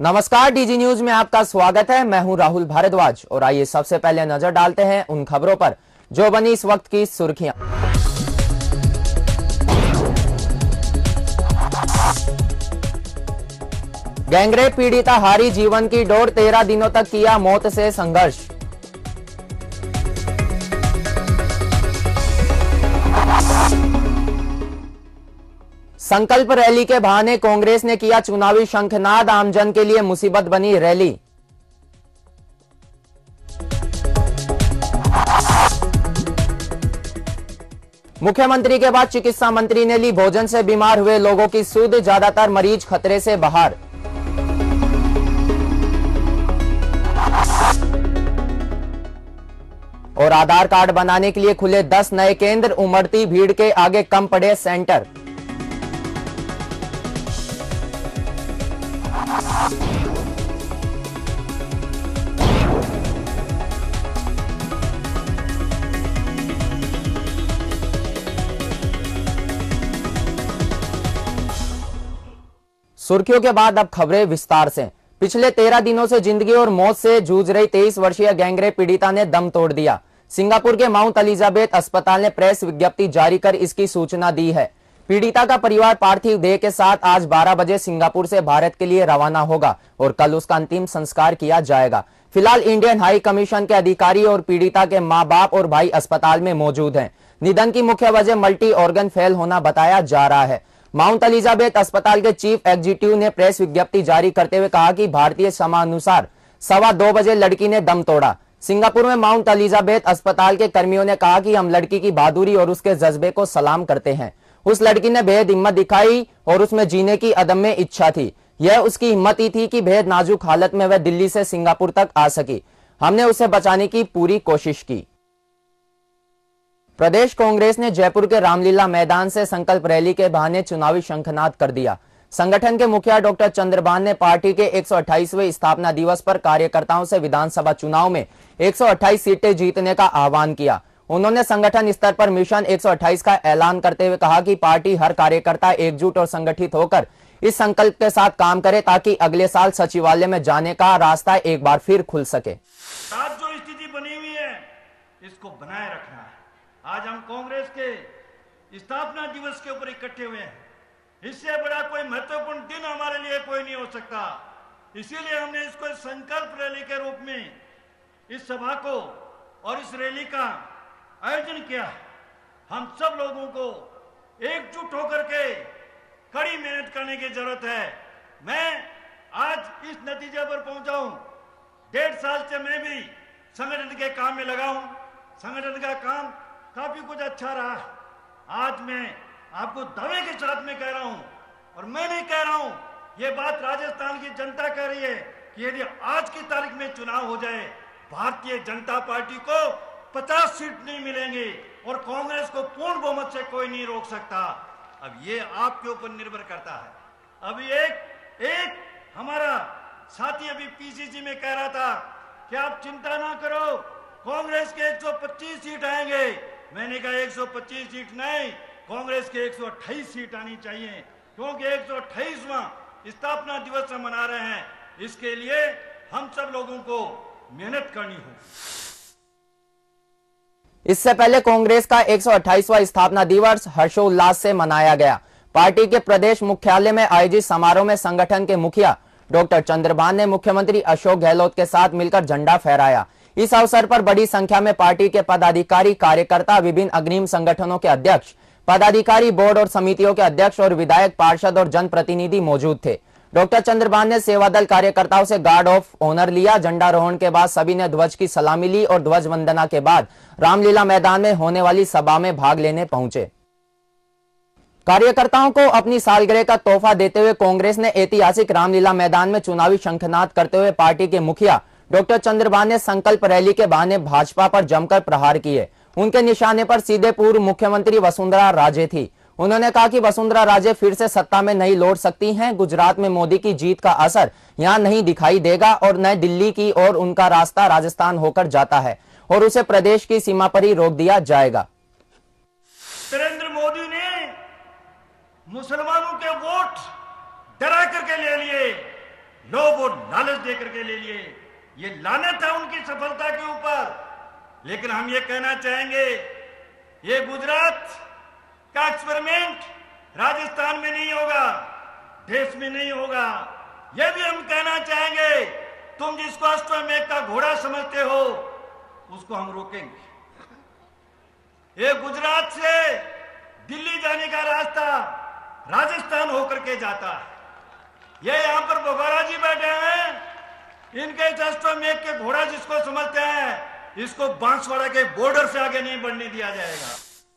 नमस्कार, DG news में आपका स्वागत है। मैं हूं राहुल भारद्वाज और आइए सबसे पहले नजर डालते हैं उन खबरों पर जो बनी इस वक्त की सुर्खियां। गैंगरेप पीड़िता हारी जीवन की डोर, 13 दिनों तक किया मौत से संघर्ष। संकल्प रैली के बहाने कांग्रेस ने किया चुनावी शंखनाद, आमजन के लिए मुसीबत बनी रैली। मुख्यमंत्री के बाद चिकित्सा मंत्री ने ली भोजन से बीमार हुए लोगों की सुध, ज्यादातर मरीज खतरे से बाहर। और आधार कार्ड बनाने के लिए खुले 10 नए केंद्र, उमड़ती भीड़ के आगे कम पड़े सेंटर। सुर्खियों के बाद अब खबरें विस्तार से। पिछले 13 दिनों से जिंदगी और मौत से जूझ रही 23 वर्षीय गैंगरेप पीड़िता ने दम तोड़ दिया। सिंगापुर के माउंट एलिजाबेथ अस्पताल ने प्रेस विज्ञप्ति जारी कर इसकी सूचना दी है। पीड़िता का परिवार पार्थिव देह के साथ आज 12 बजे सिंगापुर से भारत के लिए रवाना होगा और कल उसका अंतिम संस्कार किया जाएगा। फिलहाल इंडियन हाई कमीशन के अधिकारी और पीड़िता के मां बाप और भाई अस्पताल में मौजूद हैं। निधन की मुख्य वजह मल्टी ऑर्गन फेल होना बताया जा रहा है। माउंट एलिजाबेथ अस्पताल के चीफ एग्जीक्यूटिव ने प्रेस विज्ञप्ति जारी करते हुए कहा कि भारतीय समयानुसार 2:15 बजे लड़की ने दम तोड़ा। सिंगापुर में माउंट एलिजाबेथ अस्पताल के कर्मियों ने कहा कि हम लड़की की बहादुरी और उसके जज्बे को सलाम करते हैं। उस लड़की ने बेहद हिम्मत दिखाई और उसमें जीने की अदम्य इच्छा थी। यह उसकी हिम्मत ही थी कि बेहद नाजुक हालत में वह दिल्ली से सिंगापुर तक आ सकी। हमने उसे बचाने की पूरी कोशिश की। प्रदेश कांग्रेस ने जयपुर के रामलीला मैदान से संकल्प रैली के बहाने चुनावी शंखनाद कर दिया। संगठन के मुखिया डॉक्टर चंद्रभान ने पार्टी के 128वें स्थापना दिवस पर कार्यकर्ताओं से विधानसभा चुनाव में 128 सीटें जीतने का आह्वान किया। उन्होंने संगठन स्तर पर मिशन 128 का ऐलान करते हुए कहा कि पार्टी हर कार्यकर्ता एकजुट और संगठित होकर इस संकल्प के साथ काम करे ताकि अगले साल सचिवालय में जाने का रास्ता एक बार फिर खुल सके। आज जो स्थिति बनी हुई है इसको बनाए रखना है। आज हम कांग्रेस के स्थापना दिवस के ऊपर इकट्ठे हुए हैं। इससे बड़ा कोई महत्वपूर्ण दिन हमारे लिए कोई नहीं हो सकता। इसीलिए हमने इसको संकल्प रैली के रूप में इस सभा को और इस रैली का आयोजन किया। हम सब लोगों को एकजुट होकर के कड़ी मेहनत करने की जरूरत है। मैं आज इस नतीजे पर पहुंचा हूं। 1.5 साल से मैं भी संगठन के काम में लगा हूं। संगठन का काम काफी कुछ अच्छा रहा। आज मैं आपको दावे के साथ में कह रहा हूं और मैं नहीं कह रहा हूं, ये बात राजस्थान की जनता कह रही है कि यदि आज की तारीख में चुनाव हो जाए भारतीय जनता पार्टी को 50 सीट नहीं मिलेंगे और कांग्रेस को पूर्ण बहुमत से कोई नहीं रोक सकता। अब ये आपके ऊपर निर्भर करता है। अभी एक हमारा साथी अभी पीसीसी में कह रहा था कि आप चिंता ना करो, कांग्रेस के 125 सीट आएंगे। मैंने कहा 125 सीट नहीं, कांग्रेस के 128 सीट आनी चाहिए, क्योंकि 128वां स्थापना दिवस हम मना रहे हैं। इसके लिए हम सब लोगों को मेहनत करनी होगी। इससे पहले कांग्रेस का 128वां स्थापना दिवस हर्षोल्लास से मनाया गया। पार्टी के प्रदेश मुख्यालय में आयोजित समारोह में संगठन के मुखिया डॉक्टर चंद्रभान ने मुख्यमंत्री अशोक गहलोत के साथ मिलकर झंडा फहराया। इस अवसर पर बड़ी संख्या में पार्टी के पदाधिकारी, कार्यकर्ता, विभिन्न अग्रिम संगठनों के अध्यक्ष, पदाधिकारी, बोर्ड और समितियों के अध्यक्ष और विधायक, पार्षद और जनप्रतिनिधि मौजूद थे। डॉक्टर चंद्रभान ने सेवादल कार्यकर्ताओं से गार्ड ऑफ ऑनर लिया। झंडारोहण के बाद सभी ने ध्वज की सलामी ली और ध्वज वंदना के बाद रामलीला मैदान में होने वाली सभा में भाग लेने पहुंचे। कार्यकर्ताओं को अपनी सालगिरह का तोहफा देते हुए कांग्रेस ने ऐतिहासिक रामलीला मैदान में चुनावी शंखनाद करते हुए पार्टी के मुखिया डॉक्टर चंद्रभान ने संकल्प रैली के बहाने भाजपा पर जमकर प्रहार किए। उनके निशाने पर सीधे पूर्व मुख्यमंत्री वसुंधरा राजे थी। उन्होंने कहा कि वसुंधरा राजे फिर से सत्ता में नहीं लौट सकती हैं। गुजरात में मोदी की जीत का असर यहां नहीं दिखाई देगा और न दिल्ली की ओर उनका रास्ता राजस्थान होकर जाता है और उसे प्रदेश की सीमा पर ही रोक दिया जाएगा। नरेंद्र मोदी ने मुसलमानों के वोट डरा करके ले लिए, लोभ और लालच दे करके ले लिए। ये लानत है उनकी सफलता के ऊपर। लेकिन हम ये कहना चाहेंगे, ये गुजरात का एक्सपेरिमेंट राजस्थान में नहीं होगा, देश में नहीं होगा। ये भी हम कहना चाहेंगे, तुम जिसको अश्वमेध का घोड़ा समझते हो उसको हम रोकेंगे। ये गुजरात से दिल्ली जाने का रास्ता राजस्थान होकर के जाता है। ये यहां पर बोबारा जी बैठे हैं, इनके अश्वमेध के घोड़ा जिसको समझते हैं, इसको बांसवाड़ा के बॉर्डर से आगे नहीं बढ़ने दिया जाएगा।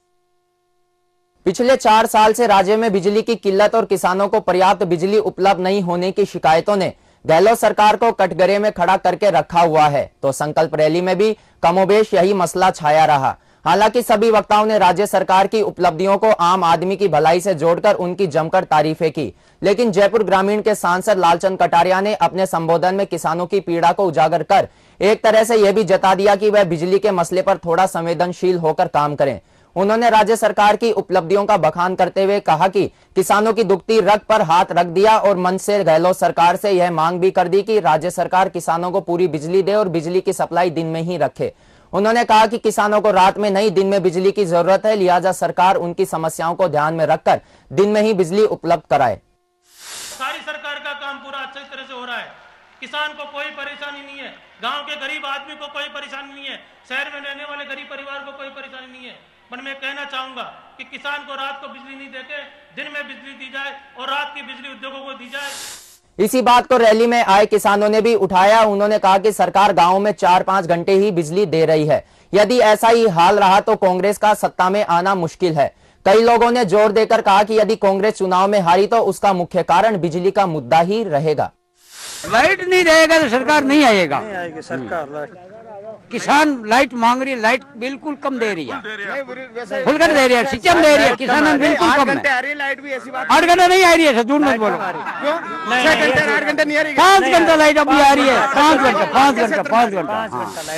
पिछले 4 साल से राज्य में बिजली की किल्लत और किसानों को पर्याप्त बिजली उपलब्ध नहीं होने की शिकायतों ने गहलोत सरकार को कटघरे में खड़ा करके रखा हुआ है। तो संकल्प रैली में भी कमोबेश यही मसला छाया रहा। हालांकि सभी वक्ताओं ने राज्य सरकार की उपलब्धियों को आम आदमी की भलाई से जोड़कर उनकी जमकर तारीफें की। लेकिन जयपुर ग्रामीण के सांसद लालचंद कटारिया ने अपने संबोधन में किसानों की पीड़ा को उजागर कर एक तरह से यह भी जता दिया कि वह बिजली के मसले पर थोड़ा संवेदनशील होकर काम करें। उन्होंने राज्य सरकार की उपलब्धियों का बखान करते हुए कहा कि किसानों की दुखती रग पर हाथ रख दिया और मन से गहलोत सरकार से यह मांग भी कर दी कि राज्य सरकार किसानों को पूरी बिजली दे और बिजली की सप्लाई दिन में ही रखे। उन्होंने कहा कि किसानों को रात में नहीं दिन में बिजली की जरूरत है, लिहाजा सरकार उनकी समस्याओं को ध्यान में रखकर दिन में ही बिजली उपलब्ध कराए। सारी सरकार का काम पूरा अच्छी तरह से हो रहा है, किसान को कोई परेशानी नहीं है, गांव के गरीब आदमी को कोई परेशानी नहीं है, शहर में रहने वाले गरीब परिवार को कोई परेशानी नहीं है। पर मैं कहना चाहूंगा कि किसान को रात को बिजली नहीं देके दिन में बिजली दी जाए और रात की बिजली उद्योगों को दी जाए। इसी बात को रैली में आए किसानों ने भी उठाया। उन्होंने कहा कि सरकार गांवों में 4-5 घंटे ही बिजली दे रही है। यदि ऐसा ही हाल रहा तो कांग्रेस का सत्ता में आना मुश्किल है। कई लोगों ने जोर देकर कहा कि यदि कांग्रेस चुनाव में हारी तो उसका मुख्य कारण बिजली का मुद्दा ही रहेगा। लाइट नहीं रहेगा तो सरकार नहीं आएगा। सरकार किसान लाइट मांग रही है, लाइट बिल्कुल कम दे रही है, फुलकर दे रही है, सिस्टम दे रही है, किसान बिल्कुल कम है। 8 घंटे नहीं आ रही है, झूठ मत बोलो। 8 घंटे नहीं आ रही है, 5 घंटा लाइट अभी आ रही है, 5 घंटा।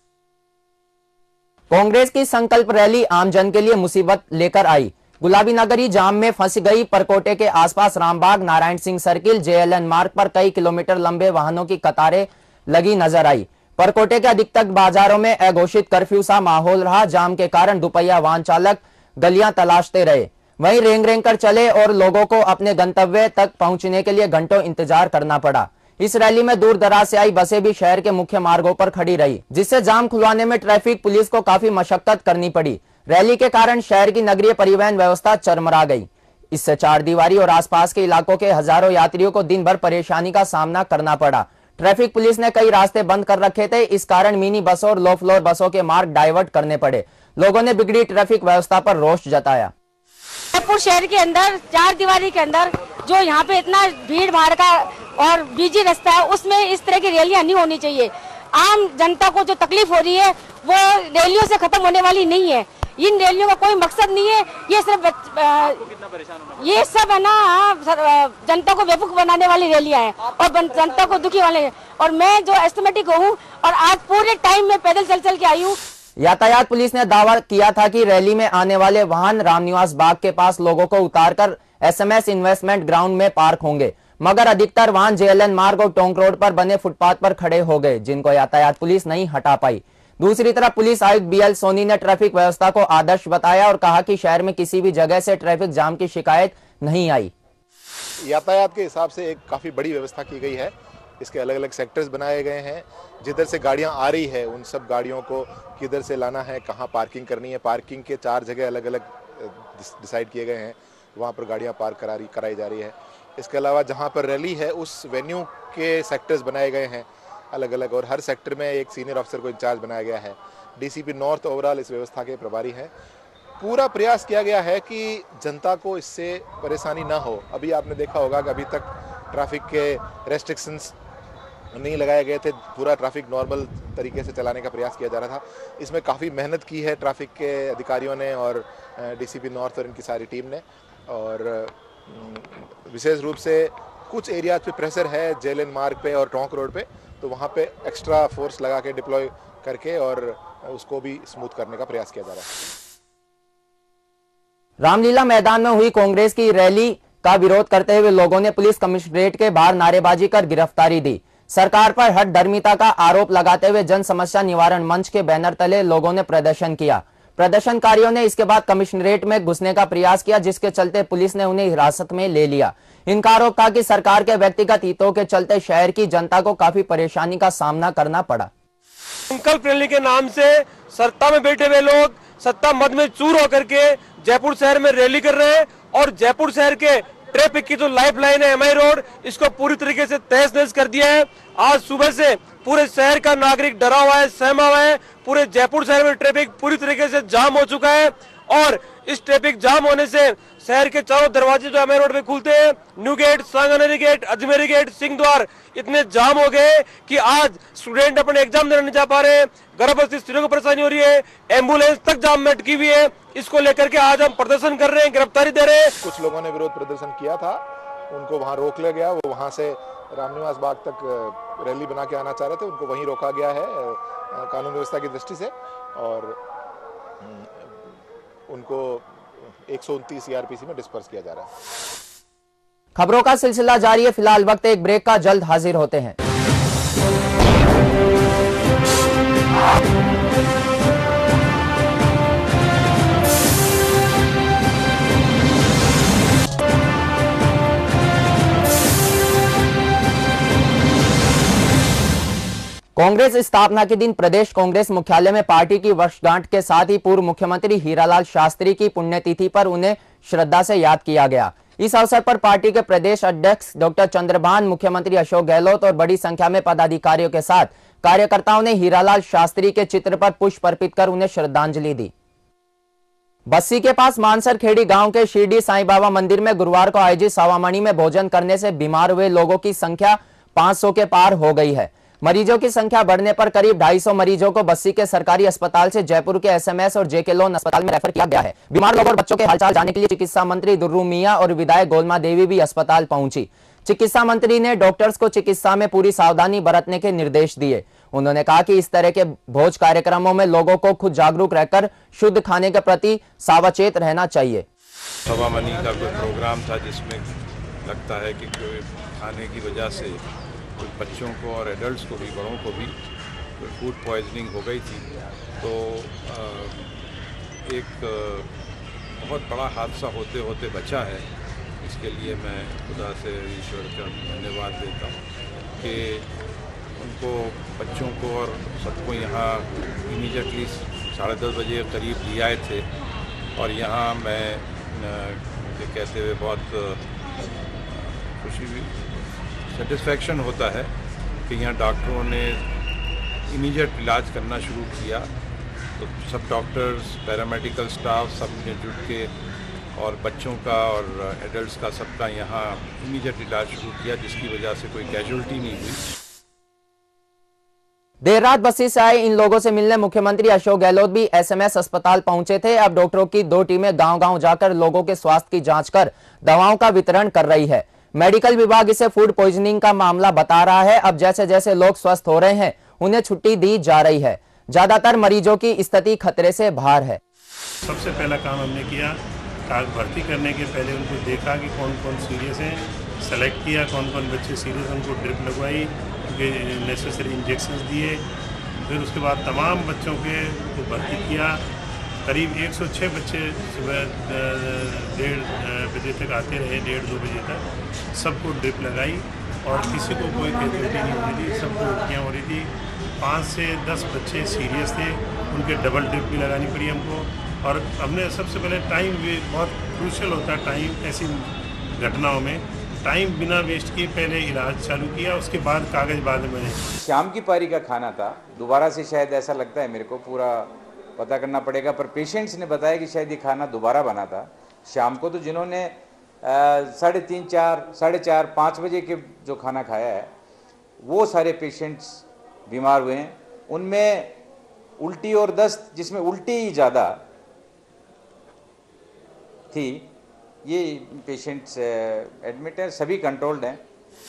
कांग्रेस की संकल्प रैली आमजन के लिए मुसीबत लेकर आई। गुलाबी नगरी जाम में फंस गई। परकोटे के आसपास रामबाग, नारायण सिंह सर्किल, JLN मार्ग पर कई किलोमीटर लंबे वाहनों की कतारें लगी नजर आई। परकोटे के अधिकतर बाजारों में अघोषित कर्फ्यू सा माहौल रहा। जाम के कारण दुपहिया वाहन चालक गलियां तलाशते रहे, वहीं रेंग रेंग कर चले और लोगों को अपने गंतव्य तक पहुंचने के लिए घंटों इंतजार करना पड़ा। इस रैली में दूर दराज से आई बसें भी शहर के मुख्य मार्गों पर खड़ी रही, जिससे जाम खुलवाने में ट्रैफिक पुलिस को काफी मशक्कत करनी पड़ी। रैली के कारण शहर की नगरीय परिवहन व्यवस्था चरमरा गई। इससे चारदीवारी और आसपास के इलाकों के हजारों यात्रियों को दिन भर परेशानी का सामना करना पड़ा। ट्रैफिक पुलिस ने कई रास्ते बंद कर रखे थे। इस कारण मिनी बसों और लो फ्लोर बसों के मार्ग डाइवर्ट करने पड़े। लोगों ने बिगड़ी ट्रैफिक व्यवस्था पर रोष जताया। जयपुर शहर के अंदर चार दीवारी के अंदर जो यहाँ पे इतना भीड़ भाड़ का और बिजी रास्ता है, उसमें इस तरह की रैलियां नहीं होनी चाहिए। आम जनता को जो तकलीफ हो रही है वो रैलियों से खत्म होने वाली नहीं है। इन रैलियों का कोई मकसद नहीं है। ये सिर्फ ये सब है ना, जनता को बेवकूफ बनाने वाली रैलियां हैं और जनता को दुखी वाले। और मैं जो एस्टिमेटिक हूँ और आज पूरे टाइम में पैदल चल चल के आई हूँ। यातायात पुलिस ने दावा किया था कि रैली में आने वाले वाहन रामनिवास बाग के पास लोगों को उतारकर SMS इन्वेस्टमेंट ग्राउंड में पार्क होंगे, मगर अधिकतर वाहन JLN मार्ग और टोंक रोड पर बने फुटपाथ पर खड़े हो गए, जिनको यातायात पुलिस नहीं हटा पाई। दूसरी तरफ पुलिस आयुक्त BL सोनी ने ट्रैफिक व्यवस्था को आदर्श बताया और कहा कि शहर में किसी भी जगह से ट्रैफिक जाम की शिकायत नहीं आई। यातायात के हिसाब से एक काफी बड़ी व्यवस्था की गई है। इसके अलग अलग सेक्टर्स बनाए गए हैं। जिधर से गाड़ियां आ रही है उन सब गाड़ियों को किधर से लाना है, कहां पार्किंग करनी है। पार्किंग के 4 जगह अलग अलग डिसाइड किए गए हैं, वहां पर गाड़ियां पार्क कराई जा रही है। इसके अलावा जहां पर रैली है उस वेन्यू के सेक्टर्स बनाए गए हैं अलग अलग, और हर सेक्टर में एक सीनियर अफसर को इंचार्ज बनाया गया है। DCP नॉर्थ ओवरऑल इस व्यवस्था के प्रभारी हैं। पूरा प्रयास किया गया है कि जनता को इससे परेशानी ना हो। अभी आपने देखा होगा कि अभी तक ट्रैफिक के रेस्ट्रिक्शंस नहीं लगाए गए थे। पूरा ट्रैफिक नॉर्मल तरीके से चलाने का प्रयास किया जा रहा था। इसमें काफ़ी मेहनत की है ट्रैफिक के अधिकारियों ने और DCP नॉर्थ और इनकी सारी टीम ने। और विशेष रूप से कुछ एरियाज पे प्रेशर है JLN मार्ग पे और टोंक रोड पे, तो वहाँ पे एक्स्ट्रा फोर्स लगा के डिप्लॉय करके और उसको भी स्मूथ करने का प्रयास किया जा रहा है। रामलीला मैदान में हुई कांग्रेस की रैली का विरोध करते हुए लोगों ने पुलिस कमिश्नरेट के बाहर नारेबाजी कर गिरफ्तारी दी। सरकार पर हठधर्मिता का आरोप लगाते हुए जन समस्या निवारण मंच के बैनर तले लोगों ने प्रदर्शन किया। प्रदर्शनकारियों ने इसके बाद कमिश्नरेट में घुसने का प्रयास किया, जिसके चलते पुलिस ने उन्हें हिरासत में ले लिया। इनका आरोप था कि सरकार के व्यक्तिगत हितों के चलते शहर की जनता को काफी परेशानी का सामना करना पड़ा। संकल्प रैली के नाम से सत्ता में बैठे हुए लोग सत्ता मद में चूर होकर के जयपुर शहर में रैली कर रहे हैं और जयपुर शहर के ट्रैफिक की जो लाइफ लाइन है एमआई रोड, इसको पूरी तरीके से तहस नहस कर दिया है। आज सुबह से पूरे शहर का नागरिक डरा हुआ है, सहमा हुआ है। पूरे जयपुर शहर में ट्रैफिक पूरी तरीके से जाम हो चुका है और इस ट्रैफिक जाम होने से शहर के चारों दरवाजे जो एमआई रोड पे खुलते हैं, new gate, Sanganeri gate, Ajmeri gate, Singh Dwar, इतने जाम हो गए कि आज स्टूडेंट अपने एग्जाम देने नहीं जा पा रहे हैं। गर्भवती स्त्रियों को परेशानी हो रही है, एम्बुलेंस तक जाम में अटकी हुई है। इसको लेकर के आज हम प्रदर्शन कर रहे हैं, गिरफ्तारी दे रहे हैं। कुछ लोगों ने विरोध प्रदर्शन किया था, उनको वहां रोक लिया गया। वो वहां से रामनिवास बाग तक रैली बना के आना चाह रहे थे, उनको वहीं रोका गया है कानून व्यवस्था की दृष्टि से और उनको 129 सीआरपीसी में डिस्पर्स किया जा रहा है। खबरों का सिलसिला जारी है, फिलहाल वक्त एक ब्रेक का, जल्द हाजिर होते हैं। कांग्रेस स्थापना के दिन प्रदेश कांग्रेस मुख्यालय में पार्टी की वर्षगांठ के साथ ही पूर्व मुख्यमंत्री हीरालाल शास्त्री की पुण्यतिथि पर उन्हें श्रद्धा से याद किया गया। इस अवसर पर पार्टी के प्रदेश अध्यक्ष डॉक्टर चंद्रभान, मुख्यमंत्री अशोक गहलोत और बड़ी संख्या में पदाधिकारियों के साथ कार्यकर्ताओं ने हीरालाल शास्त्री के चित्र पर पुष्प अर्पित कर उन्हें श्रद्धांजलि दी। बस्सी के पास मानसर खेड़ी गांव के शिरडी साईं बाबा मंदिर में गुरुवार को आयोजित सवामणी में भोजन करने से बीमार हुए लोगों की संख्या 500 के पार हो गई है। मरीजों की संख्या बढ़ने पर करीब 250 मरीजों को बस्सी के सरकारी अस्पताल से जयपुर के एसएमएस और जेके लोन अस्पताल में रेफर किया गया है। बीमार लोगों और बच्चों के हालचाल जानने के लिए चिकित्सा मंत्री दुर्रू मियां और विधायक गोलमा देवी भी अस्पताल पहुंची। चिकित्सा मंत्री ने डॉक्टर्स को चिकित्सा में पूरी सावधानी बरतने के निर्देश दिए। उन्होंने कहा कि इस तरह के भोज कार्यक्रमों में लोगों को खुद जागरूक रहकर शुद्ध खाने के प्रति सावचेत रहना चाहिए। सवामणी का कोई प्रोग्राम था जिसमें लगता है कि कोई खाने की वजह से कुछ बच्चों को और एडल्ट्स को भी, बड़ों को भी फूड पॉइजनिंग हो गई थी। तो एक बहुत बड़ा हादसा होते होते बचा है। इसके लिए मैं खुदा से ईश्वर का धन्यवाद देता हूँ कि उनको, बच्चों को और सबको यहाँ इमीडिएटली 10:30 बजे करीब ले आए थे और यहाँ मैं ये कहते हुए बहुत खुशी भी, सेटिस्फैक्शन होता है कि यहाँ डॉक्टरों ने इमीडिएट इलाज करना शुरू किया। तो सब डॉक्टर्स, पैरामेडिकल स्टाफ सब ने जुट के और बच्चों का और एडल्ट्स का सबका यहाँ इमीडिएट इलाज शुरू किया, जिसकी वजह से कोई कैजुअल्टी नहीं हुई। देर रात बस्सी से आए इन लोगों से मिलने मुख्यमंत्री अशोक गहलोत भी एसएमएस अस्पताल पहुंचे थे। अब डॉक्टरों की 2 टीमें गांव-गांव जाकर लोगों के स्वास्थ्य की जांच कर दवाओं का वितरण कर रही है। मेडिकल विभाग इसे फूड पॉइजनिंग का मामला बता रहा है। अब जैसे जैसे लोग स्वस्थ हो रहे हैं, उन्हें छुट्टी दी जा रही है। ज्यादातर मरीजों की स्थिति खतरे से बाहर है। सबसे पहला काम हमने किया, काग भर्ती करने के पहले उनको देखा कि कौन कौन सीरियस हैं, सेलेक्ट किया कौन कौन बच्चे सीरियस, उनको ड्रिप लगवाई, उनके नेसेसरी इंजेक्शंस दिए। फिर उसके बाद तमाम बच्चों के को भर्ती किया। करीब 106 बच्चे सुबह 1:30 बजे तक आते रहे, 1:30-2 बजे तक। सबको ड्रिप लगाई और किसी को कोई कैजुअल्टी नहीं हो रही थी, सबको उल्टियाँ हो रही थी। 5 से 10 बच्चे सीरियस थे, उनके डबल ड्रिप भी लगानी पड़ी हमको। और हमने सबसे पहले टाइम भी बहुत क्रूशियल होता है, टाइम ऐसी घटनाओं में टाइम बिना वेस्ट किए पहले इलाज चालू किया, उसके बाद कागज बाद में बने। शाम की पारी का खाना था, दोबारा से शायद ऐसा लगता है मेरे को, पूरा पता करना पड़ेगा, पर पेशेंट्स ने बताया कि शायद ये खाना दोबारा बना था शाम को। तो जिन्होंने 3:30, 4, 4:30, 5 बजे के जो खाना खाया है, वो सारे पेशेंट्स बीमार हुए हैं। उनमें उल्टी और दस्त, जिसमें उल्टी ही ज़्यादा थी, ये पेशेंट्स एडमिट हैं, सभी कंट्रोल्ड हैं।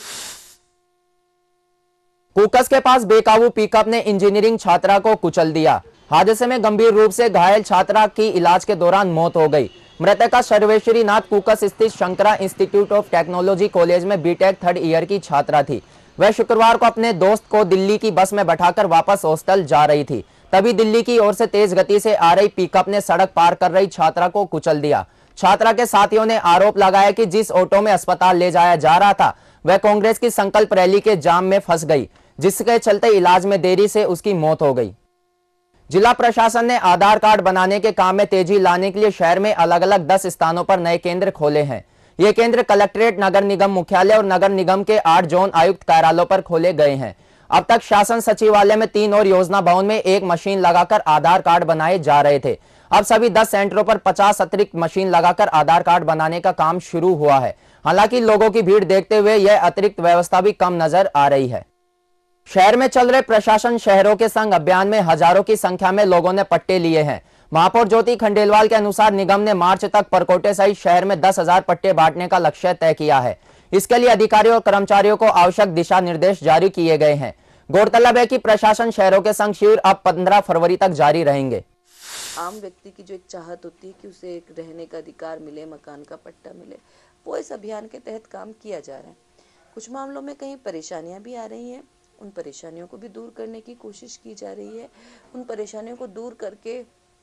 कुकस के पास बेकाबू पिकअप ने इंजीनियरिंग छात्रा को कुचल दिया। हादसे में गंभीर रूप से घायल छात्रा की इलाज के दौरान मौत हो गई। मृतका सर्वेश्वरी नाथ कुकस स्थित Shankara institute of technology college में बीटेक 3rd ईयर की छात्रा थी। वह शुक्रवार को अपने दोस्त को दिल्ली की बस में बैठाकर वापस हॉस्टल जा रही थी। तभी दिल्ली की ओर से तेज गति से आ रही पिकअप ने सड़क पार कर रही छात्रा को कुचल दिया। छात्रा के साथियों ने आरोप लगाया कि जिस ऑटो में अस्पताल ले जाया जा रहा था वह कांग्रेस की संकल्प रैली के जाम में फंस गई, जिसके चलते इलाज में देरी से उसकी मौत हो गई। जिला प्रशासन ने आधार कार्ड बनाने के काम में तेजी लाने के लिए शहर में अलग अलग 10 स्थानों पर नए केंद्र खोले हैं। ये केंद्र कलेक्ट्रेट, नगर निगम मुख्यालय और नगर निगम के 8 जोन आयुक्त कार्यालयों पर खोले गए हैं। अब तक शासन सचिवालय में 3 और योजना भवन में 1 मशीन लगाकर आधार कार्ड बनाए जा रहे थे। अब सभी 10 सेंटरों पर 50 अतिरिक्त मशीन लगाकर आधार कार्ड बनाने का काम शुरू हुआ है। हालांकि लोगों की भीड़ देखते हुए यह अतिरिक्त व्यवस्था भी कम नजर आ रही है। शहर में चल रहे प्रशासन शहरों के संग अभियान में हजारों की संख्या में लोगों ने पट्टे लिए हैं। महापौर ज्योति खंडेलवाल के अनुसार निगम ने मार्च तक परकोटे सहित शहर में 10,000 पट्टे बांटने का लक्ष्य तय किया है। इसके लिए अधिकारियों और कर्मचारियों को आवश्यक दिशा निर्देश जारी किए गए हैं। गौरतलब है कि प्रशासन शहरों के संग शिविर अब 15 फरवरी तक जारी रहेंगे। आम व्यक्ति की जो एक चाहत होती है कि उसे एक रहने का अधिकार मिले, मकान का पट्टा मिले, वो इस अभियान के तहत काम किया जा रहा है। कुछ मामलों में कहीं परेशानियां भी आ रही हैं, उन परेशानियों को भी दूर करने की कोशिश की जा रही है। उन परेशानियों को दूर करके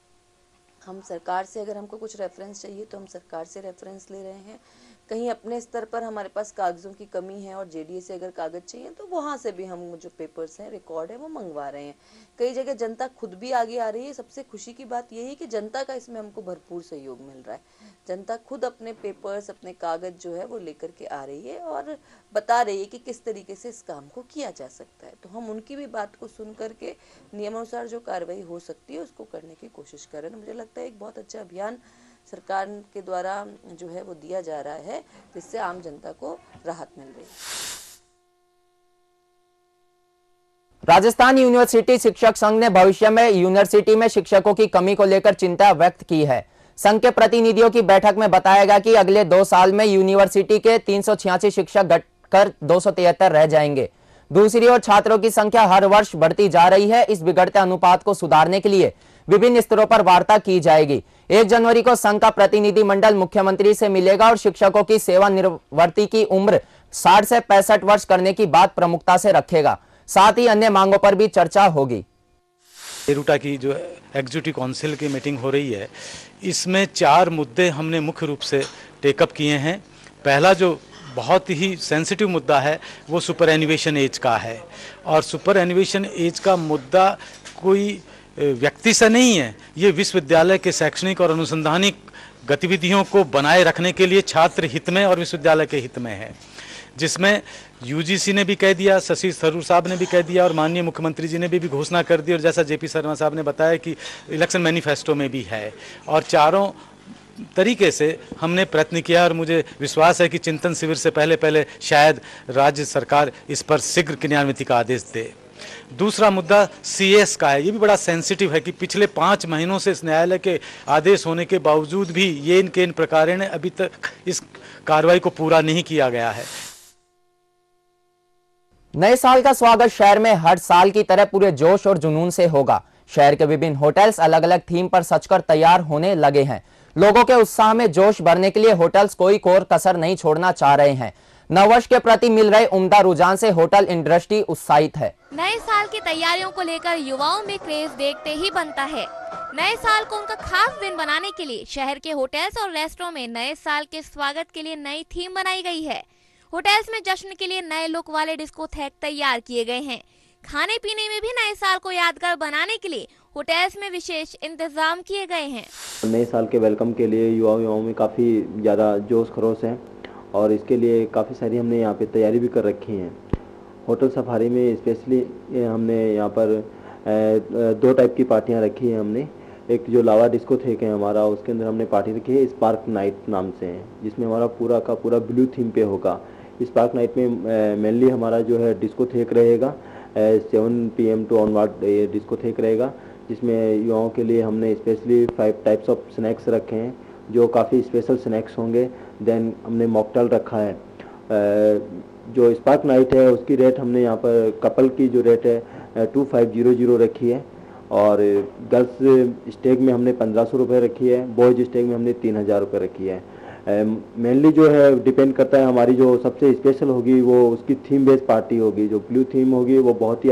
हम सरकार से, अगर हमको कुछ रेफरेंस चाहिए तो हम सरकार से रेफरेंस ले रहे हैं। कहीं अपने स्तर पर हमारे पास कागज़ों की कमी है और जेडीए से अगर कागज़ चाहिए तो वहाँ से भी हम जो पेपर्स हैं, रिकॉर्ड है, वो मंगवा रहे हैं। कई जगह जनता खुद भी आगे आ रही है। सबसे खुशी की बात यही है कि जनता का इसमें हमको भरपूर सहयोग मिल रहा है। जनता खुद अपने पेपर्स, अपने कागज़ जो है वो लेकर के आ रही है और बता रही है कि किस तरीके से इस काम को किया जा सकता है। तो हम उनकी भी बात को सुन करके नियमानुसार जो कार्रवाई हो सकती है उसको करने की कोशिश कर रहे हैं। मुझे लगता है एक बहुत अच्छा अभियान सरकार के द्वारा जो है वो दिया जा रहा है, जिससे आम जनता को राहत मिल रही है। राजस्थान यूनिवर्सिटी शिक्षक संघ ने भविष्य में यूनिवर्सिटी में शिक्षकों की कमी को लेकर चिंता व्यक्त की है। संघ के प्रतिनिधियों की बैठक में बताया गया कि अगले 2 साल में यूनिवर्सिटी के 386 शिक्षक घटकर 273 रह जाएंगे। दूसरी ओर छात्रों की संख्या हर वर्ष बढ़ती जा रही है। इस बिगड़ते अनुपात को सुधारने के लिए विभिन्न स्तरों पर वार्ता की जाएगी। 1 जनवरी को संघ का प्रतिनिधि मंडल मुख्यमंत्री से मिलेगा और शिक्षकों की सेवानिवृत्ति की उम्र 60 से 65 वर्ष करने की बात प्रमुखता से रखेगा। साथ ही अन्य मांगों पर भी चर्चा होगी। एरूटा की जो एग्जीक्यूटिव काउंसिल की मीटिंग हो रही है, इसमें 4 मुद्दे हमने मुख्य रूप से टेकअप किए हैं। पहला जो बहुत ही सेंसिटिव मुद्दा है वो सुपर एनुवेशन एज का है, और सुपर एनुवेशन एज का मुद्दा कोई व्यक्ति से नहीं है, ये विश्वविद्यालय के शैक्षणिक और अनुसंधानिक गतिविधियों को बनाए रखने के लिए छात्र हित में और विश्वविद्यालय के हित में है, जिसमें यूजीसी ने भी कह दिया, शशि थरूर साहब ने भी कह दिया और माननीय मुख्यमंत्री जी ने भी घोषणा कर दी, और जैसा जेपी शर्मा साहब ने बताया कि इलेक्शन मैनिफेस्टो में भी है। और चारों तरीके से हमने प्रयत्न किया और मुझे विश्वास है कि चिंतन शिविर से पहले शायद राज्य सरकार इस पर शीघ्र क्रियान्विति का आदेश दे। दूसरा मुद्दा सीएस का है। ये भी बड़ा सेंसिटिव है कि पिछले 5 महीनों से इस न्यायालय के आदेश होने के बावजूद भी ये इन प्रकारेण अभी तक इस कार्रवाई को पूरा नहीं किया गया है। नए साल का स्वागत शहर में हर साल की तरह पूरे जोश और जुनून से होगा। शहर के विभिन्न होटल्स अलग अलग थीम पर सजकर तैयार होने लगे हैं। लोगों के उत्साह में जोश भरने के लिए होटल्स कोई कोर कसर नहीं छोड़ना चाह रहे हैं। नववर्ष के प्रति मिल रहे उम्दा रुझान से होटल इंडस्ट्री उत्साहित है। नए साल की तैयारियों को लेकर युवाओं में क्रेज देखते ही बनता है। नए साल को उनका खास दिन बनाने के लिए शहर के होटल्स और रेस्टोरेंट में नए साल के स्वागत के लिए नई थीम बनाई गई है। होटल्स में जश्न के लिए नए लुक वाले डिस्कोथेक तैयार किए गए हैं। खाने पीने में भी नए साल को यादगार बनाने के लिए होटल्स में विशेष इंतजाम किए गए हैं। नए साल के वेलकम के लिए युवाओं में काफ़ी ज़्यादा जोश खरोश है और इसके लिए काफ़ी सारी हमने यहाँ पे तैयारी भी कर रखी है। होटल सफारी में स्पेशली हमने यहाँ पर 2 टाइप की पार्टियाँ रखी हैं हमने। एक जो लावा डिस्कोथेक है हमारा, उसके अंदर हमने पार्टी रखी है स्पार्क नाइट नाम से है, जिसमें हमारा पूरा का पूरा ब्लू थीम पे होगा। स्पार्क नाइट में मेनली हमारा जो है डिस्कोथेक रहेगा, 7 PM टू ऑनवर्ड डिस्कोथेक रहेगा, जिसमें युवाओं के लिए हमने स्पेशली 5 टाइप्स ऑफ स्नैक्स रखे हैं जो काफ़ी स्पेशल स्नैक्स होंगे। देन हमने मॉकटेल रखा है। जो स्पार्क नाइट है उसकी रेट हमने यहाँ पर कपल की जो रेट है 2500 रखी है, और गर्ल्स स्टेज में हमने 1500 रुपये रखी है, बॉयज स्टेज में हमने 3000 रुपये रखी है। मेनली जो है डिपेंड करता है, हमारी जो सबसे स्पेशल होगी वो उसकी थीम बेस्ड पार्टी होगी। जो ब्लू थीम होगी वो बहुत ही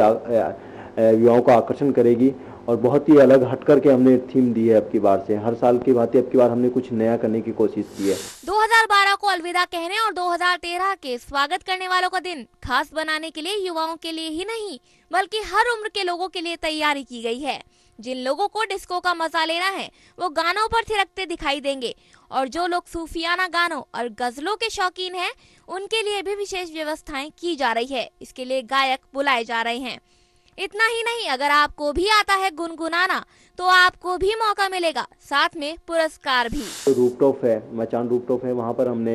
युवाओं को आकर्षण करेगी और बहुत ही अलग हट करके हमने थीम दी है अब की बार से। हर साल की भांति अब की बार हमने कुछ नया करने की कोशिश की है। 2012 को अलविदा कहने और 2013 के स्वागत करने वालों का दिन खास बनाने के लिए युवाओं के लिए ही नहीं बल्कि हर उम्र के लोगों के लिए तैयारी की गई है। जिन लोगों को डिस्को का मजा लेना है वो गानों पर थिरकते दिखाई देंगे और जो लोग सूफियाना गानों और गजलों के शौकीन हैं उनके लिए भी विशेष व्यवस्थाएं की जा रही है। इसके लिए गायक बुलाए जा रहे हैं। इतना ही नहीं, अगर आपको भी आता है गुनगुनाना तो आपको भी मौका मिलेगा, साथ में पुरस्कार भी। रूपटॉप है, मचान रूपटॉप है, वहाँ पर हमने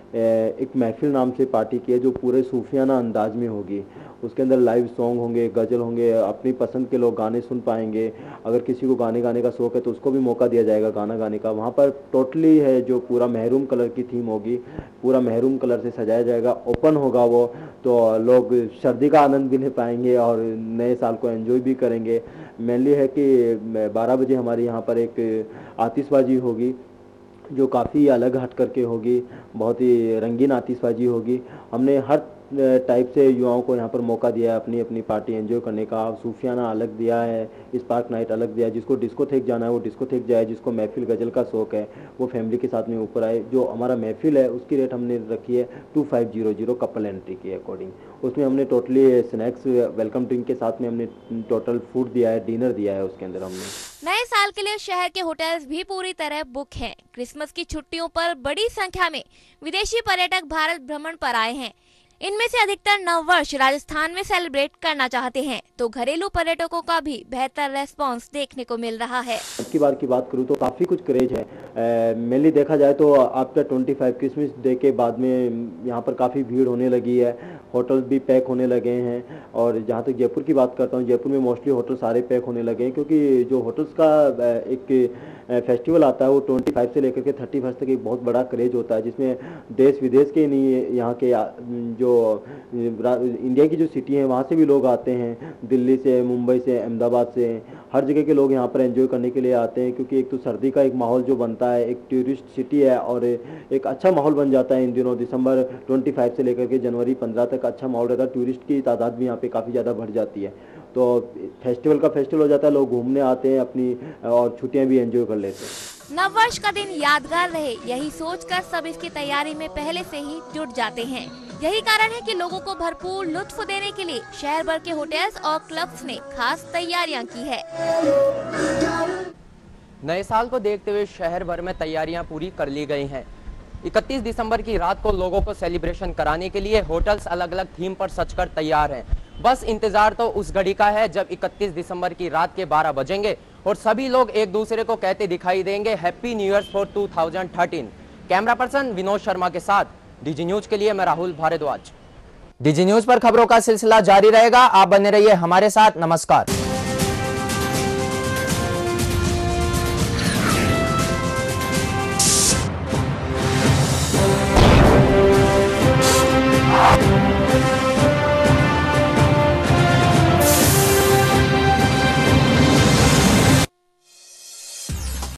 एक महफिल नाम से पार्टी की है जो पूरे सूफियाना अंदाज में होगी। उसके अंदर लाइव सॉन्ग होंगे, गज़ल होंगे, अपनी पसंद के लोग गाने सुन पाएंगे। अगर किसी को गाने गाने का शौक़ है तो उसको भी मौका दिया जाएगा गाना गाने का। वहाँ पर टोटली है जो पूरा महरून कलर की थीम होगी, पूरा महरून कलर से सजाया जाएगा, ओपन होगा वो, तो लोग सर्दी का आनंद भी ले पाएंगे और नए साल को एंजॉय भी करेंगे। मेनली है कि 12 बजे हमारे यहाँ पर एक आतिशबाजी होगी जो काफ़ी अलग हट करके होगी, बहुत ही रंगीन आतिशबाजी होगी। हमने हर टाइप से युवाओं को यहाँ पर मौका दिया है अपनी अपनी पार्टी एंजॉय करने का। सूफियाना अलग दिया है, स्पार्क नाइट अलग दिया है। जिसको डिस्को थेक जाना है वो डिस्को थेक जाए, जिसको महफिल गज़ल का शौक़ है वो फैमिली के साथ में ऊपर आए। जो हमारा महफिल है उसकी रेट हमने रखी है 2500 कपल एंट्री के अकॉर्डिंग। उसमें हमने टोटली स्नैक्स वेलकम ड्रिंक के साथ में हमने टोटल फूड दिया है, डिनर दिया है उसके अंदर हमने। नए साल के लिए शहर के होटल्स भी पूरी तरह बुक हैं। क्रिसमस की छुट्टियों पर बड़ी संख्या में विदेशी पर्यटक भारत भ्रमण पर आए हैं। इनमें से अधिकतर नववर्ष राजस्थान में सेलिब्रेट करना चाहते हैं, तो घरेलू पर्यटकों का भी बेहतर रेस्पॉन्स देखने को मिल रहा है। अब की बार की बात करूँ तो काफ़ी कुछ क्रेज है। मेनली देखा जाए तो आफ्टर 25 क्रिसमस डे के बाद में यहाँ पर काफ़ी भीड़ होने लगी है, होटल भी पैक होने लगे हैं। और जहाँ तक जयपुर की बात करता हूँ, जयपुर में मोस्टली होटल सारे पैक होने लगे हैं, क्योंकि जो होटल्स का एक फेस्टिवल आता है वो 25 से लेकर के 31 तक एक बहुत बड़ा क्रेज होता है, जिसमें देश विदेश के नहीं, यहाँ के जो इंडिया की जो सिटी है वहाँ से भी लोग आते हैं, दिल्ली से, मुंबई से, अहमदाबाद से, हर जगह के लोग यहाँ पर एंजॉय करने के लिए आते हैं। क्योंकि एक तो सर्दी का एक माहौल जो बनता है, एक टूरिस्ट सिटी है और एक अच्छा माहौल बन जाता है इन दिनों। दिसंबर 25 से लेकर के जनवरी 15 तक अच्छा माहौल रहता है, टूरिस्ट की तादाद भी यहाँ पे काफ़ी ज़्यादा बढ़ जाती है। तो फेस्टिवल का फेस्टिवल हो जाता है, लोग घूमने आते हैं अपनी और छुट्टियाँ भी एंजॉय कर लेते हैं। नववर्ष का दिन यादगार रहे, यही सोचकर सब इसकी तैयारी में पहले से ही जुट जाते हैं। यही कारण है कि लोगों को भरपूर लुत्फ देने के लिए शहर भर के होटल्स और क्लब्स ने खास तैयारियां की है। नए साल को देखते हुए शहर भर में तैयारियां पूरी कर ली गई हैं। 31 दिसंबर की रात को लोगों को सेलिब्रेशन कराने के लिए होटल्स अलग अलग थीम पर सजकर तैयार हैं। बस इंतजार तो उस घड़ी का है जब 31 दिसंबर की रात के 12 बजेंगे और सभी लोग एक दूसरे को कहते दिखाई देंगे happy new year for 2013। Camera person Vinod Sharma के साथ डीजी न्यूज के लिए मैं राहुल भारद्वाज। डीजी न्यूज पर खबरों का सिलसिला जारी रहेगा, आप बने रहिए हमारे साथ। नमस्कार।